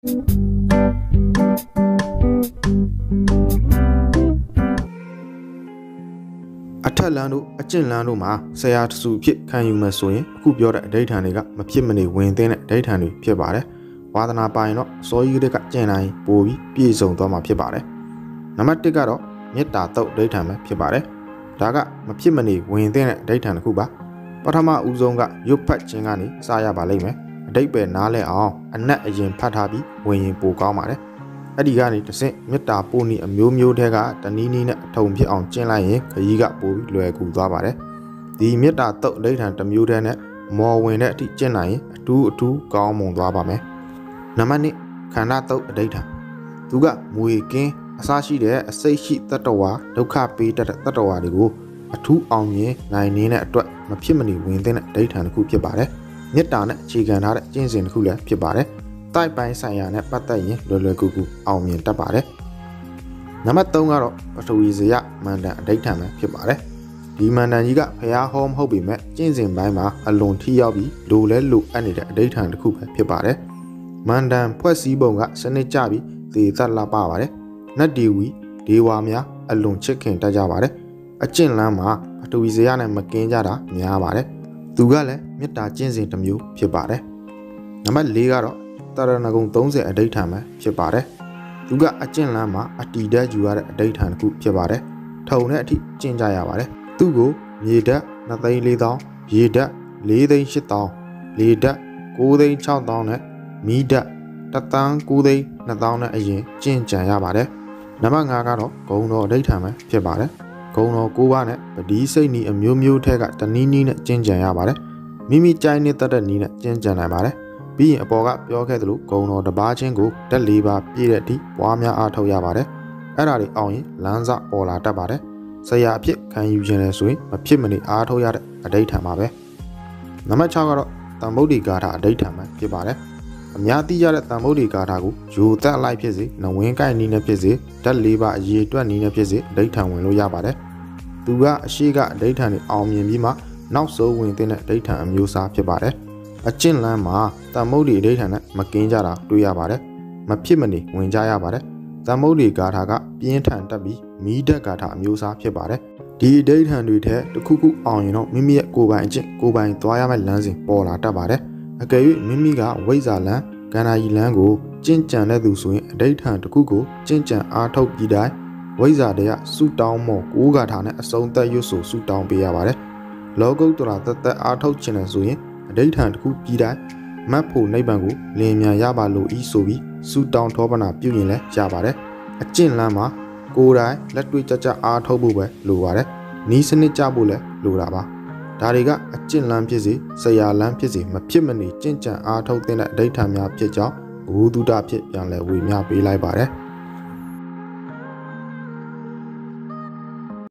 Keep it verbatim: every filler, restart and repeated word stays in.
အထက်လမ်းတို့အကျင့်လမ်းတို့မှာဆရာတစုဖြစ်ခံယူမယ်ဆိုရင်အခုပြောတဲ့အဓိဋ္ဌာန်တွေကမဖြစ်မနေဝင်သင့်တဲ့အဓိဋ္ဌာန်တွေဖြစ်ပါတယ်။ဝါသနာပိုင်တော့စောကြီးတွေကကျင့်တိုင်းပိုပြီးပြည့်စုံသွားမှာဖြစ်ပါတယ်။နံပါတ်တစ်ကတော့မေတ္တာတုတ်အဓိဋ္ဌာန်ပဲဖြစ်ပါတယ်။ဒါကမဖြစ်မနေဝင်သင့်တဲ့အဓိဋ္ဌာန်တစ်ခုပါ။ပထမဦးဆုံးကရွတ်ဖတ်ခြင်းကနေစရပါလိမ့်မယ်။အဓိပ္ပာယ်နားလည်အောင်အနက်အရင်ဖတ်ထားပြီးဝင်ရင်ပိုကောင်းပါတယ်။အဲ့ဒီကနေတစ်ဆင့်မေတ္တာပို့နည်းအမျိုးမျိုးတဲကတနည်းနည်းနဲ့အထုံဖြစ်အောင်ကျင့်လိုက်ရင်ခရီးကပိုပြီးလွယ်ကူသွားပါတယ်ဒီမေတ္တာတုတ်အဋ္ဌာန်တစ်မျိုးတည်းနဲ့မော်ဝင်တဲ့အထိကျင့်နိုင်ရင်အထူးအထူးကောင်းမွန်သွားပါမယ်နံပါတ်နှစ်ခန္ဓာတုတ်အဋ္ဌာန်သူကမွေကင်းအစရှိတဲ့အစိတ်ရှိတတ္တဝါဒုက္ခပေးတတ်တဲ့တတ္တဝါတွေကိုအထူးအောင်မြင်နိုင်နေတဲ့အတွက်မဖြစ်မနေဝင်သင့်တဲ့အဋ္ဌာန်တစ်ခုဖြစ်ပါတယ်မေတ္တာနဲ့အခြေခံထားတဲ့ကျင့်စဉ်တစ်ခုလည်းဖြစ်ပါတယ်တိုက်ပိုင်းဆိုင်ရာနဲ့ပတ်သက်ရင်လွယ်လွယ်ကူကူအောင်မြင်တတ်ပါတယ်။နံပါတ်သုံးကတော့ပထဝီဇယမန္တန်အဋ္ဌာန်ပဲဖြစ်ပါတယ်။ဒီမန္တန်ကြီးကဖျားဟောမဟုတ်ပေမဲ့ကျင့်စဉ်ပိုင်းမှာအလွန်ထိရောက်ပြီးလိုလဲလိုအပ်နေတဲ့အဋ္ဌာန်တစ်ခုပဲဖြစ်ပါတယ်။မန္တန်ဖွဲ့စည်းပုံကစနစ်ကျပြီးသေသက်လာပါပါတယ်။နတ်ဒီဝီဒေဝါများအလွန်ချစ်ခင်တတ်ကြပါတယ်။အကျင့်လန်းမှာပထဝီဇယနဲ့မကင်းကြတာများပါတယ်။သူကလည်းမေတ္တာကျင့်စဉ်တစ်မျိုးဖြစ်ပါတယ်။နံပါတ်လေးကတော့တရဏဂုံသုံးဆယ်အဋ္ဌာန်ပဲဖြစ်ပါတယ်။သူကအကျင့်လန်းမှာအတီဓာတ်ယူရတဲ့အဋ္ဌာန်တစ်ခုဖြစ်ပါတယ်။ထုံတဲ့အထိကျင့်ကြရပါတယ်။သူ့ကိုမြေဓာတ်နှစ်သိန်းလေးသောင်း၊ရေဓာတ်လေးသိန်းရှစ်သောင်း၊လေဓာတ်ကိုးသိန်းခြောက်သောင်းနဲ့မီးဓာတ်တစ်သန်းကိုးသိန်းနှစ်သောင်းနဲ့အရင်ကျင့်ကြံရပါတယ်။နံပါတ်ငါကတော့ဂုံတော်အဋ္ဌာန်ပဲဖြစ်ပါတယ်။ဂုံတော်ကိုးပါးနဲ့ပတိစိတ်နီအမျိုးမျိုးထက်ကတနည်းနည်းနဲ့ကျင့်ကြံရပါတယ်။မိမိကြိုက်နေတဲ့တနည်းနဲ့ကျင့်ကြံနိုင်ပါတယ်။ပြီးရင်အပေါ်ကပြောခဲ့သလိုဂုံတော်တစ်ပါးချင်းကိုတက်လေးပါပြည့်တဲ့အထိပွားများအားထုတ်ရပါတယ်။အဲ့ဒါတွေအောင်ရင်လမ်းစပေါ်လာတတ်ပါတယ်။ဆရာအဖြစ်ခံယူခြင်းလဲဆိုရင်မဖြစ်မနေအားထုတ်ရတဲ့အဋ္ဌာန်ပါပဲ။နံပါတ်၆ကတော့တမ္ဗုဒ္ဓိဂါထာအဋ္ဌာန်ပဲဖြစ်ပါတယ်။အများသိကြတဲ့တမ္ဗုဒ္ဓိဂါထာကိုယူသက်လိုက်ဖြစ်စေနဝင်းကိုက်နီးနဲ့ဖြစ်စေတက်လေးပါအရေးတွက်နီးနဲ့ဖြစ်စေအဋ္ဌာန်ဝင်လို့ရပါတယ်။သူကအရှိကအဋ္ဌာန်တွေအောင်မြင်ပြီးမှနောက်ဆုံးဝင်တဲ့အဋ္ဌာန်အမျိုးအစားဖြစ်ပါတယ်။အကျင့်လန်းမှာတမ္ဗုဒ္ဓိအဋ္ဌာန်နဲ့မကင်းကြတာတွေ့ရပါတယ်။မဖြစ်မနေဝင်ကြရပါတယ်။တမ္ဗုဒ္ဓိဂါထာကပြင်းထန်တက်ပြီးမီးဓာတ်ဂါထာအမျိုးအစားဖြစ်ပါတယ်။ဒီအဋ္ဌာန်တွေထဲတစ်ခုခုအောင်ရင်တော့မိမိရဲ့ကိုယ်ပိုင်အကျင့်ကိုယ်ပိုင်သွားရမယ့်လမ်းစဉ်ပေါ်လာတတ်ပါတယ်။အကယ်၍မိမိကဝိဇ္ဇာလန်းကန္နာယီလန်းကိုကျင့်ကြံတဲ့သူဆိုရင်အဋ္ဌာန်တစ်ခုကိုကျင့်ကြံအားထုတ်ပြီးတိုင်းဝိဇ္ဇာတွေကစူတောင်းမော်ကိုးဂါထာနဲ့အစုံသက်ရွတ်ဆိုစူတောင်းပေးရပါတယ်။လောကုတ္တရာတသက်အားထုတ်ခြင်းနဲ့ဆိုရင်အဋ္ဌာန်တစ်ခုပြီးတိုင်းမတ်ဖို့နိဗ္ဗာန်ကိုလင်းမြန်ရပါလို့ဤဆိုပြီးစူတောင်းထောပနာပြုရင်လည်းရပါတယ်။အကျင့်လန်းမှာကိုယ်တိုင်လက်တွေ့ကြကြအားထုတ်ဖို့ပဲလိုပါတယ်။နီးစနစ်ကြဖို့လည်းလိုတာပါ။ဒါတွေကအကျင့်လန်းဖြစ်စေဆရာလန်းဖြစ်စေမဖြစ်မနေကျင့်ကြံအားထုတ်တဲ့အဋ္ဌာန်များဖြစ်ကြောင်းဘုဒ္ဓဖြစ်ပြန်လဲဝေမျှပေးလိုက်ပါတယ်။